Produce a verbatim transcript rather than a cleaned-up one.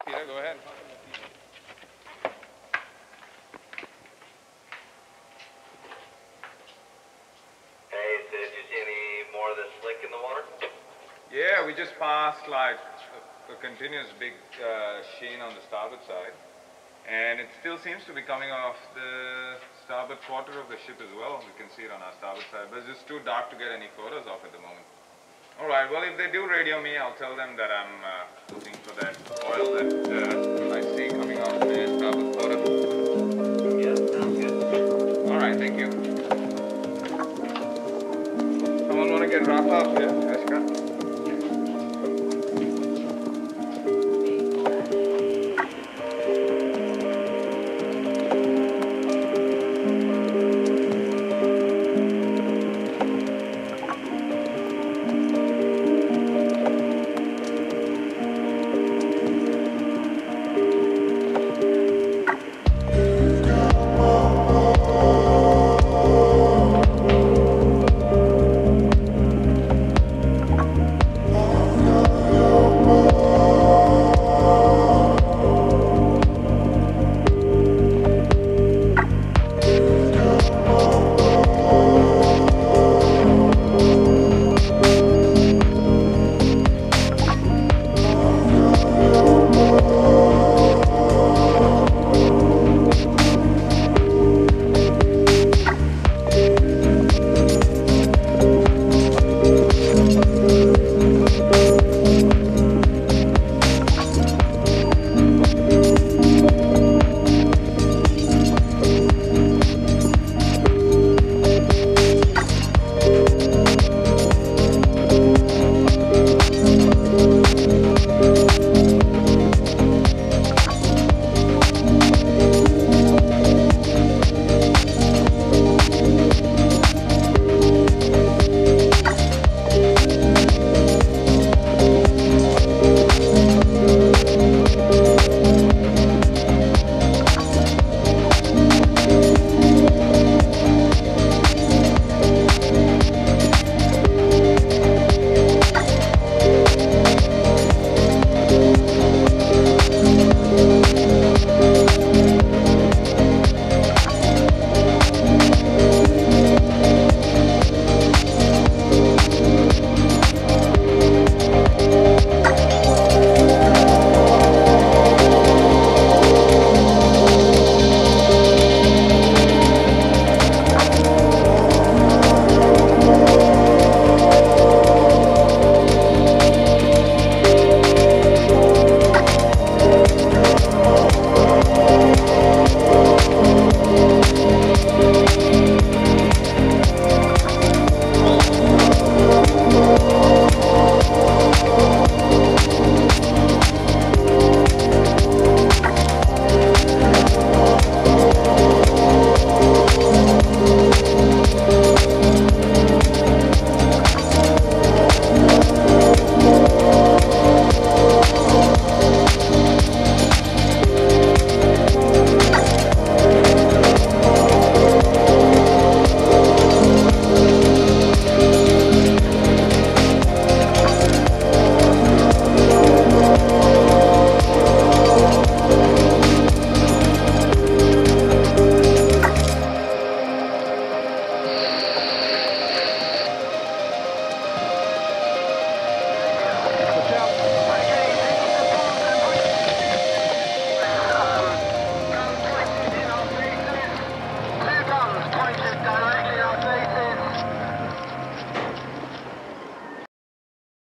Peter, go ahead. Hey, so did you see any more of the slick in the water? Yeah, we just passed like a, a continuous big uh, sheen on the starboard side. And it still seems to be coming off the starboard quarter of the ship as well. We can see it on our starboard side, but it's just too dark to get any photos of at the moment. All right, well, if they do radio me, I'll tell them that I'm uh, looking for that oil that